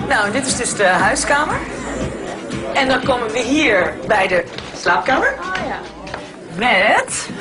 Nou, dit is dus de huiskamer. En dan komen we hier bij de slaapkamer. Oh ja. Met